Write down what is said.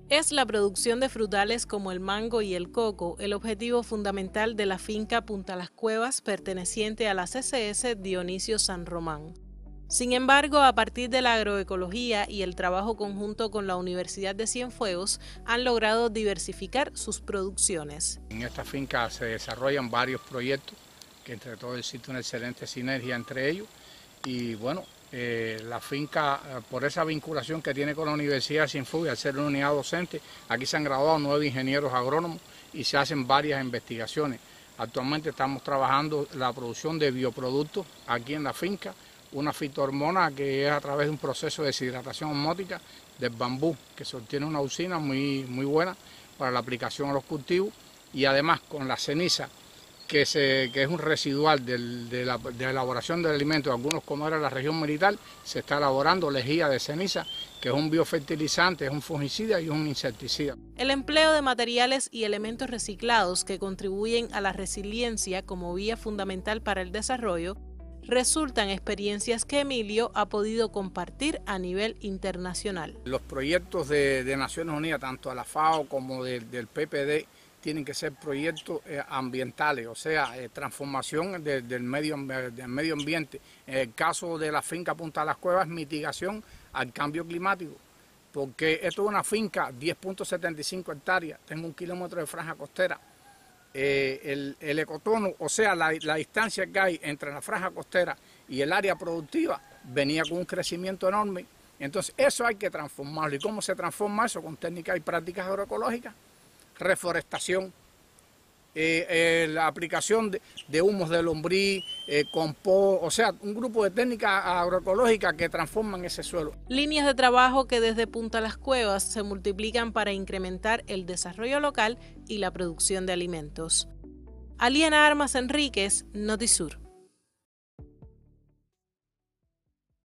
Es la producción de frutales como el mango y el coco el objetivo fundamental de la finca Punta Las Cuevas perteneciente a la CCS Dionisio San Román. Sin embargo, a partir de la agroecología y el trabajo conjunto con la Universidad de Cienfuegos, han logrado diversificar sus producciones. En esta finca se desarrollan varios proyectos, que entre todos existe una excelente sinergia entre ellos. Y bueno, la finca, por esa vinculación que tiene con la Universidad de Cienfuegos, al ser una unidad docente, aquí se han graduado 9 ingenieros agrónomos y se hacen varias investigaciones. Actualmente estamos trabajando la producción de bioproductos aquí en la finca, una fitohormona que es a través de un proceso de deshidratación osmótica del bambú, que se obtiene una usina muy buena para la aplicación a los cultivos, y además con la ceniza, que es un residual de la elaboración del alimento de algunos comedores de la región militar, se está elaborando lejía de ceniza, que es un biofertilizante, es un fungicida y es un insecticida. El empleo de materiales y elementos reciclados que contribuyen a la resiliencia como vía fundamental para el desarrollo resultan experiencias que Emilio ha podido compartir a nivel internacional. Los proyectos de Naciones Unidas, tanto de la FAO como del PPD, tienen que ser proyectos ambientales, o sea, transformación del medio ambiente. En el caso de la finca Punta Las Cuevas, mitigación al cambio climático, porque esto es una finca, 10.75 hectáreas, tengo 1 kilómetro de franja costera. El ecotono, o sea, la distancia que hay entre la franja costera y el área productiva, venía con un crecimiento enorme. Entonces, eso hay que transformarlo. ¿Y cómo se transforma eso? Con técnicas y prácticas agroecológicas, reforestación, la aplicación de humos de lombriz, compost, o sea, un grupo de técnicas agroecológicas que transforman ese suelo. Líneas de trabajo que desde Punta Las Cuevas se multiplican para incrementar el desarrollo local y la producción de alimentos. Aliena Armas Enríquez, Notisur.